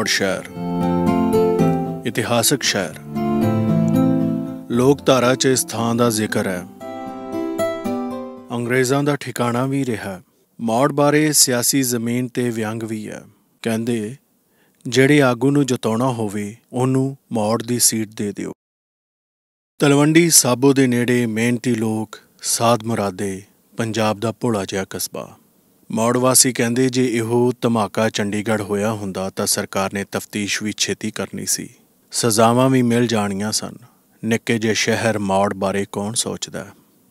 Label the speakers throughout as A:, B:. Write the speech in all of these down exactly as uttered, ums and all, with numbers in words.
A: ਮੌੜ ਸ਼ਹਿਰ ਇਤਿਹਾਸਕ ਸ਼ਹਿਰ। ਲੋਕਧਾਰਾ 'ਚ ਇਸ ਥਾਂ ਦਾ ਜ਼ਿਕਰ ਹੈ। ਅੰਗਰੇਜ਼ਾਂ ਦਾ ਠਿਕਾਣਾ ਵੀ ਰਿਹਾ। ਮੌੜ ਬਾਰੇ ਸਿਆਸੀ ਜ਼ਮੀਨ 'ਤੇ ਵਿਅੰਗ ਵੀ ਹੈ। ਕਹਿੰਦੇ ਜਿਹੜੇ ਆਗੂ ਨੂੰ ਜਿਤਾਉਣਾ ਹੋਵੇ ਉਹਨੂੰ ਮੌੜ ਦੀ ਸੀਟ ਦੇ ਦਿਓ। ਤਲਵੰਡੀ ਸਾਬੋ ਦੇ ਨੇੜੇ ਮਿਹਨਤੀ ਲੋਕ, ਸਾਧ ਮੁਰਾਦੇ, ਪੰਜਾਬ ਦਾ ਭੋਲਾ ਜਿਹਾ ਕਸਬਾ। ਮੌੜ ਵਾਸੀ ਕਹਿੰਦੇ ਜੇ ਇਹੋ ਧਮਾਕਾ ਚੰਡੀਗੜ੍ਹ ਹੋਇਆ ਹੁੰਦਾ ਤਾਂ ਸਰਕਾਰ ਨੇ ਤਫਤੀਸ਼ ਵੀ ਛੇਤੀ ਕਰਨੀ ਸੀ, ਸਜ਼ਾਵਾਂ ਵੀ ਮਿਲ ਜਾਣੀਆਂ ਸਨ। ਨਿੱਕੇ ਜਿਹੇ ਸ਼ਹਿਰ ਮੌੜ ਬਾਰੇ ਕੌਣ ਸੋਚਦਾ?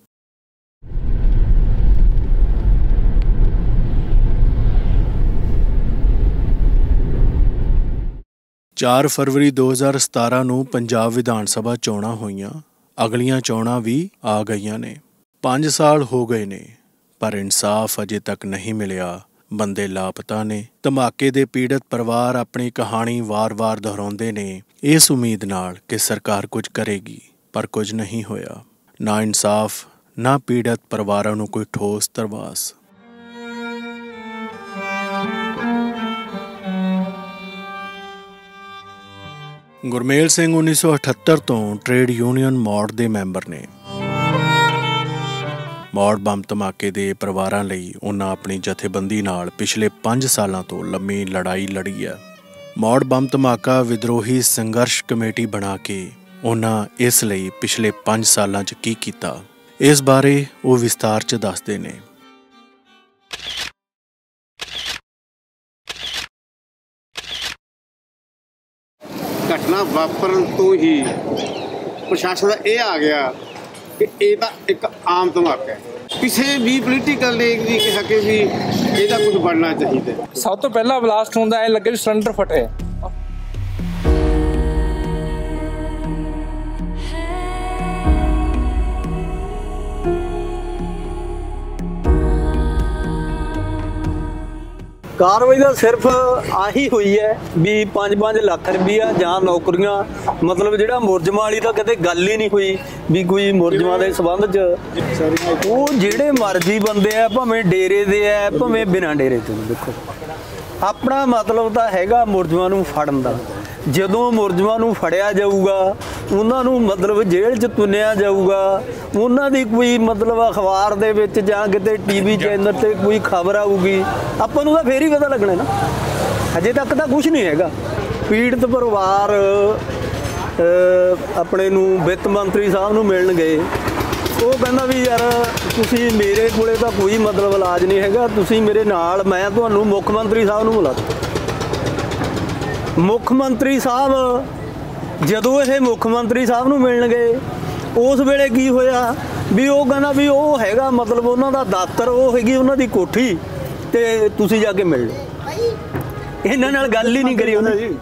A: ਚਾਰ ਫਰਵਰੀ ਦੋ ਹਜ਼ਾਰ ਸਤਾਰਾਂ ਨੂੰ ਪੰਜਾਬ ਵਿਧਾਨ ਸਭਾ ਚੋਣਾਂ ਹੋਈਆਂ। ਅਗਲੀਆਂ ਚੋਣਾਂ ਵੀ ਆ ਗਈਆਂ ਨੇ। ਪੰਜ ਸਾਲ ਹੋ ਗਏ ਨੇ ਪਰ ਇਨਸਾਫ ਅਜੇ ਤੱਕ ਨਹੀਂ ਮਿਲਿਆ। ਬੰਦੇ ਲਾਪਤਾ ਨੇ। ਧਮਾਕੇ ਦੇ ਪੀੜਤ ਪਰਿਵਾਰ ਆਪਣੀ ਕਹਾਣੀ ਵਾਰ-ਵਾਰ ਦੁਹਰਾਉਂਦੇ ਨੇ ਇਸ ਉਮੀਦ ਨਾਲ ਕਿ ਸਰਕਾਰ ਕੁਝ ਕਰੇਗੀ, ਪਰ ਕੁਝ ਨਹੀਂ ਹੋਇਆ। ਨਾ ਇਨਸਾਫ, ਨਾ ਪੀੜਤ ਪਰਿਵਾਰਾਂ ਨੂੰ ਕੋਈ ਠੋਸ ਧਰਵਾਸ। ਗੁਰਮੇਲ ਸਿੰਘ ਉੱਨੀ ਸੌ ਅਠੱਤਰ ਤੋਂ ਟ੍ਰੇਡ ਯੂਨੀਅਨ ਮੌੜ ਦੇ ਮੈਂਬਰ ਨੇ। ਮੌੜ ਬੰਬ ਧਮਾਕੇ ਦੇ ਪਰਿਵਾਰਾਂ ਲਈ ਉਹਨਾਂ ਆਪਣੀ ਜਥੇਬੰਦੀ ਨਾਲ ਪਿਛਲੇ ਪੰਜ ਸਾਲਾਂ ਤੋਂ ਲੰਮੀ ਲੜਾਈ ਲੜੀ ਹੈ। ਮੌੜ ਬੰਬ ਧਮਾਕਾ ਵਿਦਰੋਹੀ ਸੰਘਰਸ਼ ਕਮੇਟੀ ਬਣਾ ਕੇ ਉਹਨਾਂ ਇਸ ਲਈ ਪਿਛਲੇ ਪੰਜ ਸਾਲਾਂ 'ਚ ਕੀ ਕੀਤਾ, ਇਸ ਬਾਰੇ ਉਹ ਵਿਸਤਾਰ 'ਚ ਦੱਸਦੇ ਨੇ।
B: ਘਟਨਾ ਵਾਪਰਨ ਤੋਂ ਹੀ ਪ੍ਰਸ਼ਾਸਨ ਦਾ ਇਹ ਆ ਗਿਆ ਕਿ ਇਹ ਤਾਂ ਇੱਕ ਆਮ ਧਮਾਕਾ ਹੈ। ਕਿਸੇ ਵੀ ਪੋਲੀਟੀਕਲ ਨੇ ਨਹੀਂ ਕਿਹਾ ਕਿ ਵੀ ਇਹਦਾ ਕੁਝ ਬਣਨਾ ਚਾਹੀਦਾ।
C: ਸਭ ਤੋਂ ਪਹਿਲਾਂ ਬਲਾਸਟ ਹੁੰਦਾ ਐ ਲੱਗੇ ਸਿਲੰਡਰ ਫਟੇ।
D: ਕਾਰਵਾਈ ਦਾ ਸਿਰਫ ਆਹੀ ਹੋਈ ਹੈ ਵੀ ਪੰਜ ਪੰਜ ਲੱਖ ਰੁਪਈਆ ਜਾਂ ਨੌਕਰੀਆਂ, ਮਤਲਬ ਜਿਹੜਾ ਮੁਲਜ਼ਮਾਂ ਵਾਲੀ ਤਾਂ ਕਦੇ ਗੱਲ ਹੀ ਨਹੀਂ ਹੋਈ ਵੀ ਕੋਈ ਮੁਲਜ਼ਮਾਂ ਦੇ ਸੰਬੰਧ 'ਚ। ਉਹ ਜਿਹੜੇ ਮਰਜ਼ੀ ਬੰਦੇ ਆ, ਭਾਵੇਂ ਡੇਰੇ ਦੇ ਆ ਭਾਵੇਂ ਬਿਨਾਂ ਡੇਰੇ ਤੋਂ। ਦੇਖੋ ਆਪਣਾ ਮਤਲਬ ਤਾਂ ਹੈਗਾ ਮੁਲਜ਼ਮਾਂ ਨੂੰ ਫੜਨ ਦਾ। ਜਦੋਂ ਮੁਲਜ਼ਮਾਂ ਨੂੰ ਫੜਿਆ ਜਾਊਗਾ, ਉਹਨਾਂ ਨੂੰ ਮਤਲਬ ਜੇਲ੍ਹ 'ਚ ਤੁੰਨਿਆ ਜਾਊਗਾ, ਉਹਨਾਂ ਦੀ ਕੋਈ ਮਤਲਬ ਅਖਬਾਰ ਦੇ ਵਿੱਚ ਜਾਂ ਕਿਤੇ ਟੀ ਵੀ ਚੈਨਲ 'ਤੇ ਕੋਈ ਖਬਰ ਆਊਗੀ, ਆਪਾਂ ਨੂੰ ਤਾਂ ਫੇਰ ਹੀ ਪਤਾ ਲੱਗਣਾ ਨਾ। ਅਜੇ ਤੱਕ ਤਾਂ ਕੁਛ ਨਹੀਂ ਹੈਗਾ। ਪੀੜਤ ਪਰਿਵਾਰ ਆਪਣੇ ਨੂੰ ਵਿੱਤ ਮੰਤਰੀ ਸਾਹਿਬ ਨੂੰ ਮਿਲਣ ਗਏ। ਉਹ ਕਹਿੰਦਾ ਵੀ ਯਾਰ ਤੁਸੀਂ ਮੇਰੇ ਕੋਲੇ ਤਾਂ ਕੋਈ ਮਤਲਬ ਇਲਾਜ ਨਹੀਂ ਹੈਗਾ, ਤੁਸੀਂ ਮੇਰੇ ਨਾਲ, ਮੈਂ ਤੁਹਾਨੂੰ ਮੁੱਖ ਮੰਤਰੀ ਸਾਹਿਬ ਨੂੰ ਮਿਲਾ ਦਿਓ। ਮੁੱਖ ਮੰਤਰੀ ਸਾਹਿਬ ਜਦੋਂ ਇਹ ਮੁੱਖ ਮੰਤਰੀ ਸਾਹਿਬ ਨੂੰ ਮਿਲਣ ਗਏ, ਉਸ ਵੇਲੇ ਕੀ ਹੋਇਆ ਵੀ ਉਹ ਕਹਿੰਦਾ ਵੀ ਉਹ ਹੈਗਾ ਮਤਲਬ ਉਹਨਾਂ ਦਾ ਦਫ਼ਤਰ, ਉਹ ਹੈਗੀ ਉਹਨਾਂ ਦੀ ਕੋਠੀ, ਤੇ ਤੁਸੀਂ ਜਾ ਕੇ ਮਿਲ ਲਓ। ਇਹਨਾਂ ਨਾਲ ਗੱਲ ਹੀ ਨਹੀਂ ਕਰੀ ਉਹਨਾਂ ਜੀ।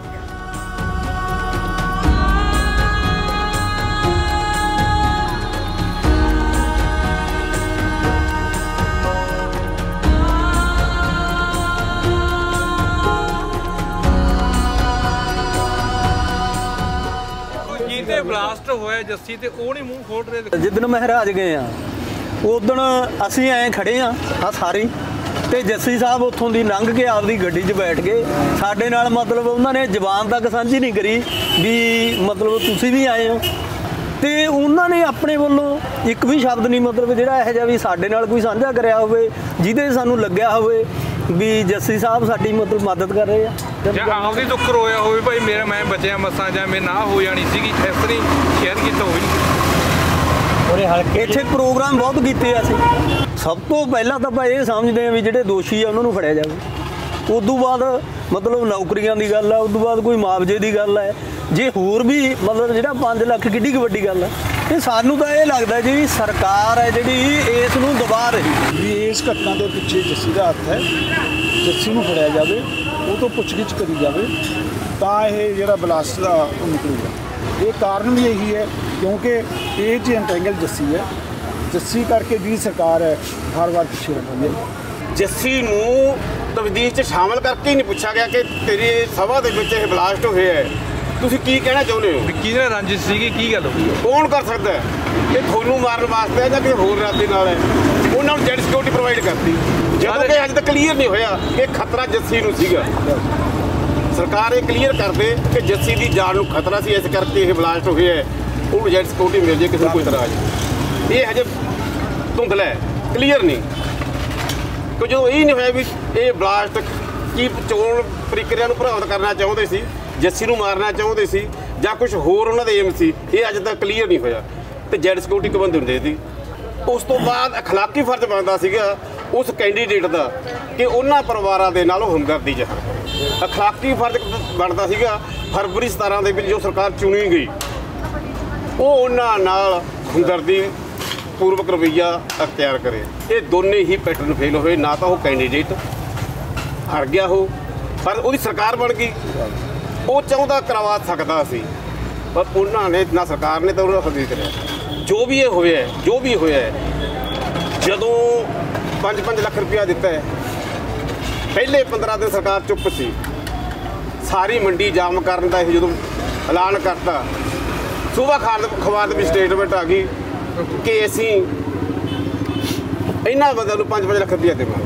C: ਬਲਾਸਟ ਹੋਇਆ ਜੱਸੀ ਤੇ ਉਹ ਨਹੀਂ ਮੂੰਹ ਖੋਲ ਰਹੇ।
D: ਜਿੱਦਣ ਮਹਾਰਾਜ ਗਏ ਆ ਉਦਣ ਅਸੀਂ ਐਂ ਖੜੇ ਆ ਆ ਸਾਰੇ, ਤੇ ਜੱਸੀ ਸਾਹਿਬ ਉੱਥੋਂ ਦੀ ਲੰਘ ਕੇ ਆਪਦੀ ਗੱਡੀ 'ਚ ਬੈਠ ਗਏ। ਸਾਡੇ ਨਾਲ ਮਤਲਬ ਉਹਨਾਂ ਨੇ ਜ਼ਬਾਨ ਤੱਕ ਸਾਂਝੀ ਨਹੀਂ ਕਰੀ ਵੀ ਮਤਲਬ ਤੁਸੀਂ ਵੀ ਆਏ ਹੋ, ਤੇ ਉਹਨਾਂ ਨੇ ਆਪਣੇ ਵੱਲੋਂ ਇੱਕ ਵੀ ਸ਼ਬਦ ਨਹੀਂ ਮਤਲਬ ਜਿਹੜਾ ਇਹੋ ਜਿਹਾ ਵੀ ਸਾਡੇ ਨਾਲ ਕੋਈ ਸਾਂਝਾ ਕਰਿਆ ਹੋਵੇ ਜਿਹਦੇ ਸਾਨੂੰ ਲੱਗਿਆ ਹੋਵੇ ਵੀ ਜੱਸੀ ਸਾਹਿਬ ਸਾਡੀ ਮਤਲਬ ਮਦਦ ਕਰ ਰਹੇ ਆ।
C: ਜਾਂ ਆਪਦੀ ਦੁੱਖ ਰੋਇਆ ਹੋਵੇ ਭਾਈ ਮੇਰਾ ਮੈਂ ਬਚਿਆ ਮਸਾਂ ਜਾਂ ਮੇਰੇ ਨਾ ਹੋ ਜਾਣੀ ਸੀਗੀ, ਇਸ ਤਰ੍ਹਾਂ ਸ਼ੇਅਰ ਕੀਤਾ ਹੋਈ ਨਹੀਂ। ਉਹਦੇ ਹਲਕੇ ਇੱਥੇ ਪ੍ਰੋਗਰਾਮ ਬਹੁਤ ਕੀਤੇ ਆ ਅਸੀਂ। ਸਭ ਤੋਂ ਪਹਿਲਾਂ ਤਾਂ ਆਪਾਂ ਇਹ ਸਮਝਦੇ ਹਾਂ ਵੀ ਜਿਹੜੇ ਦੋਸ਼ੀ ਆ ਉਹਨਾਂ ਨੂੰ ਫੜਿਆ ਜਾਵੇ। ਉਦੋਂ ਬਾਅਦ ਮਤਲਬ ਨੌਕਰੀਆਂ ਦੀ ਗੱਲ ਆ, ਉਦੋਂ ਬਾਅਦ ਕੋਈ ਮੁਆਵਜ਼ੇ ਦੀ ਗੱਲ ਹੈ। ਜੇ ਹੋਰ ਵੀ ਮਤਲਬ ਜਿਹੜਾ ਪੰਜ ਲੱਖ ਕਿੱਡੀ ਕੁ ਵੱਡੀ ਗੱਲ ਹੈ। ਇਹ ਸਾਨੂੰ ਤਾਂ ਇਹ ਲੱਗਦਾ ਜੀ ਸਰਕਾਰ ਹੈ ਜਿਹੜੀ ਇਸ ਨੂੰ ਦਬਾ ਰਹੀ
E: ਵੀ ਇਸ ਘਟਨਾ ਦੇ ਪਿੱਛੇ ਜੱਸੀ ਦਾ ਹੱਥ ਹੈ। ਜੱਸੀ ਨੂੰ ਫੜਿਆ ਜਾਵੇ, ਉਹ ਤੋਂ ਪੁੱਛਗਿੱਛ ਕਰੀ ਜਾਵੇ ਤਾਂ ਇਹ ਜਿਹੜਾ ਬਲਾਸਟ ਦਾ ਉਹ ਨਿਕਲੂਗਾ। ਇਹ ਕਾਰਨ ਵੀ ਇਹੀ ਹੈ ਕਿਉਂਕਿ ਇਹ 'ਚ ਐਂਟੈਂਗਲ ਜੱਸੀ ਹੈ। ਜੱਸੀ ਕਰਕੇ ਜਿਹੜੀ ਸਰਕਾਰ ਹੈ ਹਰ ਵਾਰ ਪਿੱਛੇ ਰਹਿੰਦੀ ਹੈ।
B: ਜੱਸੀ ਨੂੰ ਤਬਦੀਲ 'ਚ ਸ਼ਾਮਲ ਕਰਕੇ ਹੀ ਨਹੀਂ ਪੁੱਛਿਆ ਗਿਆ ਕਿ ਤੇਰੀ ਸਭਾ ਦੇ ਵਿੱਚ ਇਹ ਬਲਾਸਟ ਹੋਇਆ ਹੈ, ਤੁਸੀਂ ਕੀ ਕਹਿਣਾ ਚਾਹੁੰਦੇ ਹੋ?
C: ਕਿਹਦੇ ਨਾਲ ਰੰਜਿਸ਼ ਸੀਗੀ, ਕੀ ਗੱਲ ਹੋਈ?
B: ਕੌਣ ਕਰ ਸਕਦਾ ਇਹ ਤੁਹਾਨੂੰ ਮਾਰਨ ਵਾਸਤੇ ਜਾਂ ਕਿਸੇ ਹੋਰ ਰਾਤੇ ਨਾਲ ਹੈ? ਉਹਨਾਂ ਨੂੰ ਜੈਡ ਸਿਕਿਉਰਿਟੀ ਪ੍ਰੋਵਾਈਡ ਕਰਤੀ ਜਦੋਂ ਕਿ ਅੱਜ ਤੱਕ ਕਲੀਅਰ ਨਹੀਂ ਹੋਇਆ ਕਿ ਖਤਰਾ ਜੱਸੀ ਨੂੰ ਸੀਗਾ। ਸਰਕਾਰ ਇਹ ਕਲੀਅਰ ਕਰ ਦੇ ਕਿ ਜੱਸੀ ਦੀ ਜਾਨ ਨੂੰ ਖਤਰਾ ਸੀ, ਇਸ ਕਰਕੇ ਇਹ ਬਲਾਸਟ ਹੋਏ ਹੈ, ਉਹਨੂੰ ਏਜੰਟ ਸਿਕਿਉਰਿਟੀ ਮਿਲ ਜੇ, ਕਿਸੇ ਨੂੰ ਕੋਈ ਇਤਰਾਜ਼। ਇਹ ਹਜੇ ਧੁੰਦਲਾ ਹੈ, ਕਲੀਅਰ ਨਹੀਂ। ਕਿ ਜਦੋਂ ਇਹ ਨਹੀਂ ਹੋਇਆ ਵੀ ਇਹ ਬਲਾਸਟ ਕੀ ਚੋਣ ਪ੍ਰਕਿਰਿਆ ਨੂੰ ਪ੍ਰਭਾਵਿਤ ਕਰਨਾ ਚਾਹੁੰਦੇ ਸੀ, ਜੱਸੀ ਨੂੰ ਮਾਰਨਾ ਚਾਹੁੰਦੇ ਸੀ, ਜਾਂ ਕੁਝ ਹੋਰ ਉਹਨਾਂ ਦੇ ਏਮ ਸੀ, ਇਹ ਅੱਜ ਤੱਕ ਕਲੀਅਰ ਨਹੀਂ ਹੋਇਆ। ਤੇ ਜੈਡ ਸਿਕਿਉਰਿਟੀ ਕਬੰਦ ਹੁੰਦੇ ਸੀ। ਉਸ ਤੋਂ ਬਾਅਦ ਅਖਲਾਕੀ ਫਰਜ਼ ਬਣਦਾ ਸੀਗਾ ਉਸ ਕੈਂਡੀਡੇਟ ਦਾ ਕਿ ਉਹਨਾਂ ਪਰਿਵਾਰਾਂ ਦੇ ਨਾਲ ਉਹ ਹਮਦਰਦੀ ਜਹਰ। ਅਖਲਾਕੀ ਫਰਜ਼ ਬਣਦਾ ਸੀਗਾ ਫਰਵਰੀ ਸਤਾਰਾਂ ਦੇ ਵਿੱਚ ਜੋ ਸਰਕਾਰ ਚੁਣੀ ਗਈ, ਉਹ ਉਹਨਾਂ ਨਾਲ ਹਮਦਰਦੀ ਪੂਰਵਕ ਰਵੱਈਆ ਅਖਤਿਆਰ ਕਰੇ। ਇਹ ਦੋਨੇ ਹੀ ਪੈਟਰਨ ਫੇਲ ਹੋਏ। ਨਾ ਤਾਂ ਉਹ ਕੈਂਡੀਡੇਟ ਹਾਰ ਗਿਆ ਹੋ, ਪਰ ਉਹਦੀ ਸਰਕਾਰ ਬਣ ਗਈ। ਉਹ ਚਾਹੁੰਦਾ ਕਰਵਾ ਸਕਦਾ ਸੀ, ਪਰ ਉਹਨਾਂ ਨੇ ਨਾ, ਸਰਕਾਰ ਨੇ ਤਾਂ ਉਹਨੂੰ ਹੱਦੀ ਕਰਿਆ। ਜੋ ਵੀ ਇਹ ਹੋਇਆ, ਜੋ ਵੀ ਹੋਇਆ, ਜਦੋਂ ਪੰਜ ਪੰਜ ਲੱਖ ਰੁਪਇਆ ਦਿੱਤਾ ਹੈ, ਪਹਿਲੇ ਪੰਦਰਾਂ ਦਿਨ ਸਰਕਾਰ ਚੁੱਪ ਸੀ। ਸਾਰੀ ਮੰਡੀ ਜਾਮ ਕਰਨ ਦਾ ਇਹ ਜਦੋਂ ਐਲਾਨ ਕਰਤਾ, ਸੂਬਾ ਖਾਦ ਅਖਬਾਰ ਦੇ ਵਿੱਚ ਸਟੇਟਮੈਂਟ ਆ ਗਈ ਕਿ ਅਸੀਂ ਇਹਨਾਂ ਬੰਦਿਆਂ ਨੂੰ ਪੰਜ ਪੰਜ ਲੱਖ ਰੁਪਇਆ ਦੇਵਾਂਗੇ।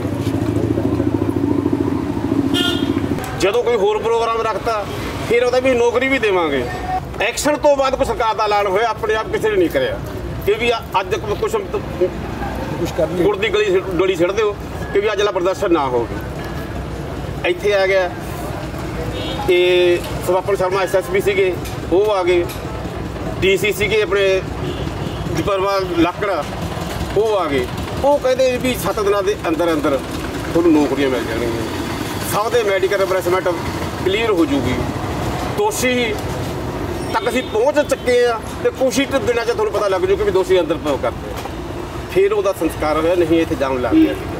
B: ਜਦੋਂ ਕੋਈ ਹੋਰ ਪ੍ਰੋਗਰਾਮ ਰੱਖਤਾ, ਫਿਰ ਉਹਦਾ ਵੀ ਨੌਕਰੀ ਵੀ ਦੇਵਾਂਗੇ। ਐਕਸ਼ਨ ਤੋਂ ਬਾਅਦ ਕੋਈ ਸਰਕਾਰ ਦਾ ਐਲਾਨ ਹੋਇਆ, ਆਪਣੇ ਆਪ ਕਿਸੇ ਨੇ ਨਹੀਂ ਕਰਿਆ ਕਿ ਵੀ ਅੱਜ ਕੁਛ
E: ਕੁਛ ਕਰ ਲਈ
B: ਗੁੜ ਦੀ ਗਲੀ ਗਲੀ ਛੱਡ ਦਿਓ ਕਿ ਵੀ ਅੱਜ ਵਾਲਾ ਪ੍ਰਦਰਸ਼ਨ ਨਾ ਹੋਵੇ। ਇੱਥੇ ਆ ਗਿਆ ਇਹ Swapan Sharma S S P ਸੀਗੇ, ਉਹ ਆ ਗਏ। ਡੀ ਸੀ ਸੀਗੇ ਆਪਣੇ ਦੀਪਰਵਾ ਲਾਕੜਾ, ਉਹ ਆ ਗਏ। ਉਹ ਕਹਿੰਦੇ ਵੀ ਸੱਤ ਦਿਨਾਂ ਦੇ ਅੰਦਰ ਅੰਦਰ ਤੁਹਾਨੂੰ ਨੌਕਰੀਆਂ ਮਿਲ ਜਾਣਗੀਆਂ, ਸਭ ਦੇ ਮੈਡੀਕਲ ਰਿਪਲੇਸਮੈਂਟ ਕਲੀਅਰ ਹੋ ਜੂਗੀ, ਦੋਸ਼ੀ ਤੱਕ ਅਸੀਂ ਪਹੁੰਚ ਚੁੱਕੇ ਆ ਤੇ ਕੁਛ ਹੀ ਦਿਨਾਂ 'ਚ ਤੁਹਾਨੂੰ ਪਤਾ ਲੱਗ ਜੂ ਕਿ ਵੀ ਦੋਸ਼ੀ ਅੰਦਰ ਭੋਗ ਕਰਦੇ। ਫਿਰ ਉਹਦਾ ਸੰਸਕਾਰ ਹੋਇਆ, ਨਹੀਂ ਇੱਥੇ ਜਾਮ ਲੱਗ ਗਿਆ।